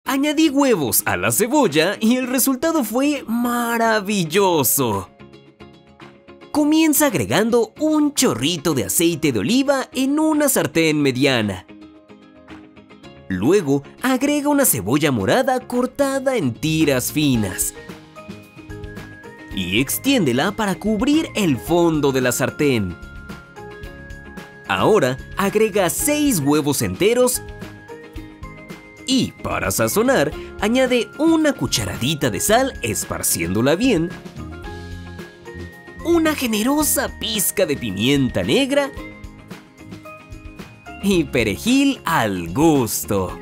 Añadí huevos a la cebolla y el resultado fue maravilloso. Comienza agregando un chorrito de aceite de oliva en una sartén mediana. Luego agrega una cebolla morada cortada en tiras finas y extiéndela para cubrir el fondo de la sartén. Ahora agrega 6 huevos enteros y, para sazonar, añade una cucharadita de sal esparciéndola bien, una generosa pizca de pimienta negra y perejil al gusto.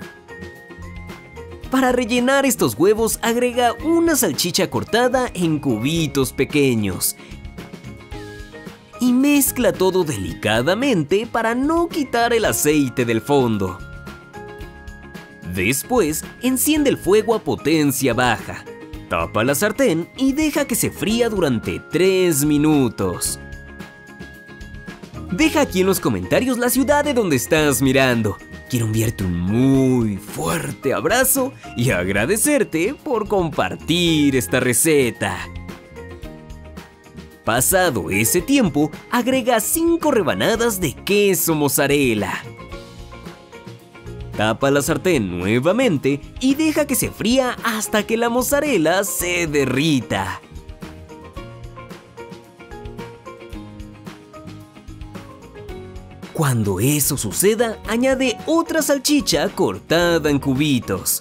Para rellenar estos huevos, agrega una salchicha cortada en cubitos pequeños y mezcla todo delicadamente para no quitar el aceite del fondo. Después, enciende el fuego a potencia baja, tapa la sartén y deja que se fría durante 3 minutos. Deja aquí en los comentarios la ciudad de donde estás mirando. Quiero enviarte un muy fuerte abrazo y agradecerte por compartir esta receta. Pasado ese tiempo, agrega 5 rebanadas de queso mozzarella. Tapa la sartén nuevamente y deja que se fría hasta que la mozzarella se derrita. Cuando eso suceda, añade otra salchicha cortada en cubitos,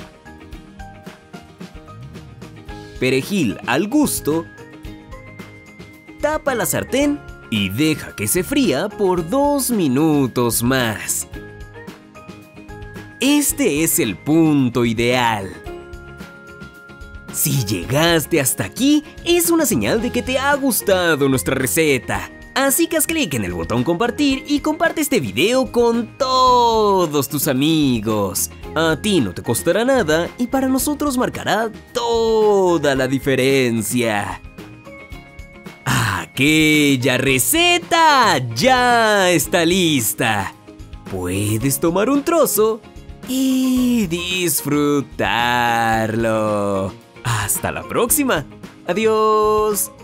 perejil al gusto, tapa la sartén y deja que se fría por 2 minutos más. Este es el punto ideal. Si llegaste hasta aquí, es una señal de que te ha gustado nuestra receta. Así que haz clic en el botón compartir y comparte este video con todos tus amigos. A ti no te costará nada y para nosotros marcará toda la diferencia. Aquella receta ya está lista. Puedes tomar un trozo y disfrutarlo. Hasta la próxima. Adiós.